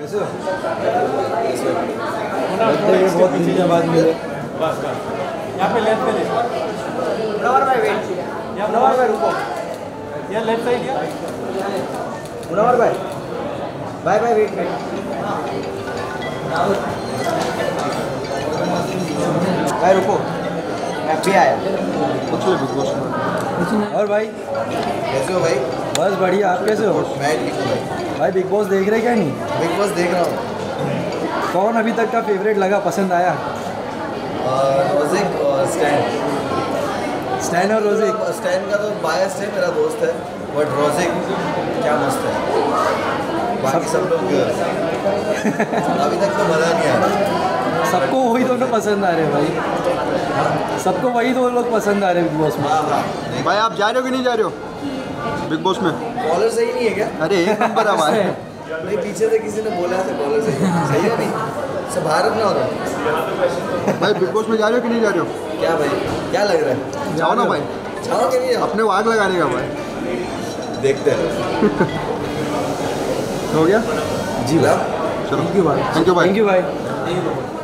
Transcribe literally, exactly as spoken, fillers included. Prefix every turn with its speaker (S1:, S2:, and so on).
S1: कैसे हो? बहुत दिन के बाद मिले।
S2: बस बस यहाँ पे लेफ्ट पे देखो।
S3: मुनव्वर भाई वेट। मुनव्वर भाई रुको।
S2: ये लेफ्ट साइड या
S3: मुनव्वर भाई बाय बाय वेट वेट। भाई रुको, मैं भी आया।
S1: कुछ ले बिग बॉस में। और भाई
S4: कैसे हो भाई?
S1: बस बढ़िया, आप कैसे हो?
S4: मैं ठीक हूँ भाई।
S1: भाई बिग बॉस देख रहे क्या नहीं?
S4: बिग बॉस देख रहा हूँ।
S1: कौन अभी तक का फेवरेट लगा, पसंद आया?
S4: रोजिक और स्टैन।
S1: स्टैन और रोजिक।
S4: स्टैन का तो बायस है, मेरा दोस्त है, बट रोजिक क्या मस्त है। बाकी सब लोग अभी तक तो मज़ा नहीं आ रहा।
S1: सबको वही दोनों पसंद आ रहे हैं भाई, सबको वही दो लोग पसंद आ रहे हैं बिग बॉस में।
S4: हाँ हाँ
S5: भाई आप जा रहे हो कि नहीं जा रहे हो बिग बॉस में?
S4: कॉलर सही नहीं है क्या?
S5: अरे एक नंबर है हमारे।
S4: नहीं, पीछे से किसी ने बोला था कॉलर सही सही है नहीं। सब भारत में हो रहा है।
S5: भाई बिग बॉस में जा रहे हो कि नहीं जा रहे हो?
S4: क्या भाई, क्या लग रहा है?
S5: जाओ ना भाई,
S4: जाओ कि नहीं जाओ?
S5: अपने वाग लगाने का भाई।
S4: देखते हैं।
S5: हो गया
S1: जी भाई,
S4: चलो
S5: थैंक यू भाई।
S1: थैंक यू भाई।